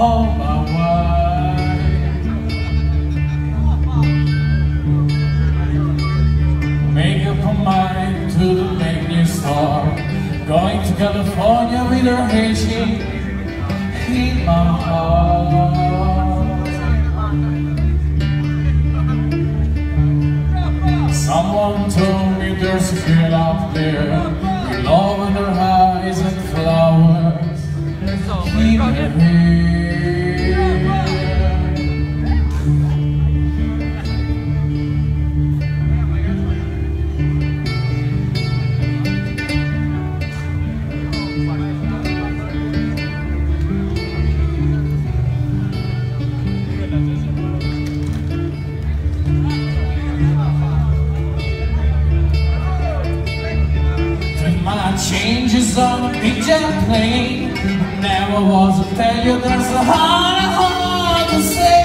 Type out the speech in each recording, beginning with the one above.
hold my wife. Make up her mind to the menu store, going to California with her Haitian in my heart. Someone told me there's a girl out there with love in her eyes and flowers in her hair. Changes on a big jet plane. Never was a failure, there's a hard to say.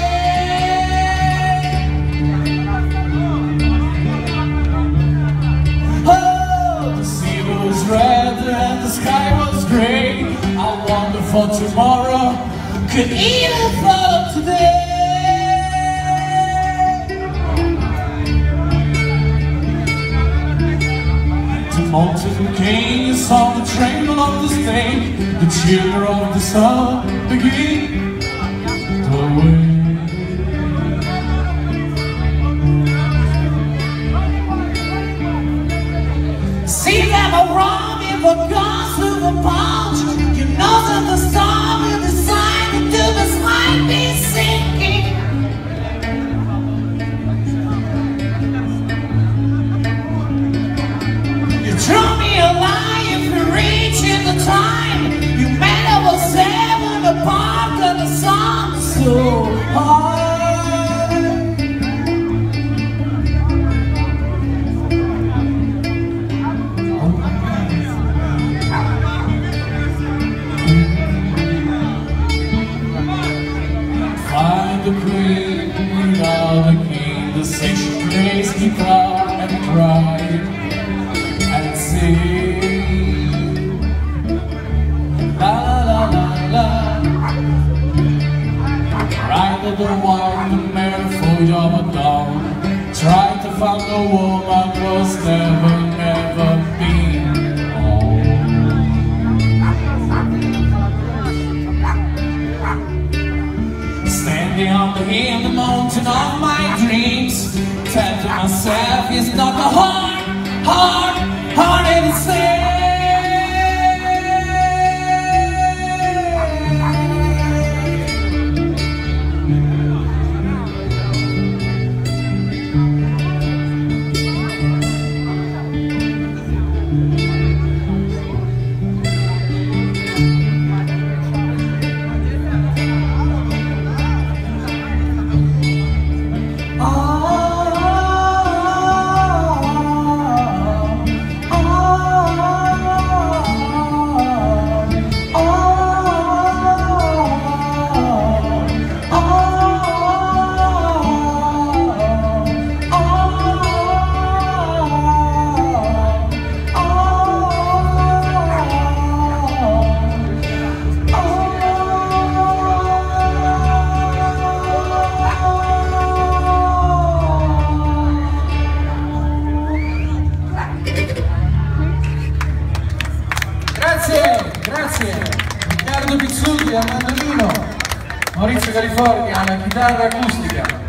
Oh, the sea was red and the sky was gray. I wonder for tomorrow could even follow today. Mountain kings on the train of the state, the children of the sun begin to wait. See them around in the guns with a punch. You know that the storm will decide to do this might be sinking. Throw me a lie if you're reaching the time. You made over 7 apart and the sun's so hard. Find the queen without the king. The section plays guitar and cry. La la la la. Ride the wild and merriful of a dawn. Try to find a woman was never been home. Standing on the hill, the mountain of my dreams, tell to myself it's not the hard to say. Grazie, Riccardo Pizzuti al mandolino, Maurizio California alla chitarra acustica.